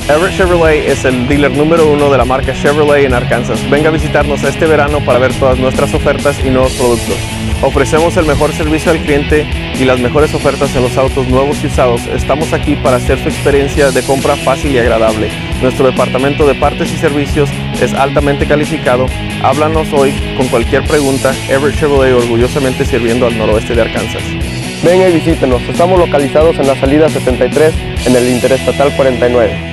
Everett Chevrolet es el dealer número 1 de la marca Chevrolet en Arkansas. Venga a visitarnos este verano para ver todas nuestras ofertas y nuevos productos. Ofrecemos el mejor servicio al cliente y las mejores ofertas en los autos nuevos y usados. Estamos aquí para hacer su experiencia de compra fácil y agradable. Nuestro departamento de partes y servicios es altamente calificado. Háblanos hoy con cualquier pregunta. Everett Chevrolet, orgullosamente sirviendo al noroeste de Arkansas. Venga y visítenos. Estamos localizados en la salida 73 en el Interestatal 49.